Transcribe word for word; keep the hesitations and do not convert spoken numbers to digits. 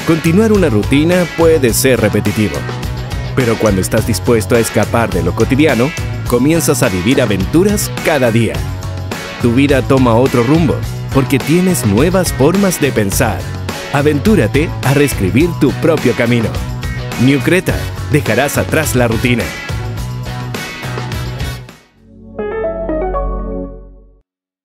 Continuar una rutina puede ser repetitivo, pero cuando estás dispuesto a escapar de lo cotidiano, comienzas a vivir aventuras cada día. Tu vida toma otro rumbo, porque tienes nuevas formas de pensar. Aventúrate a reescribir tu propio camino. New Creta, dejarás atrás la rutina.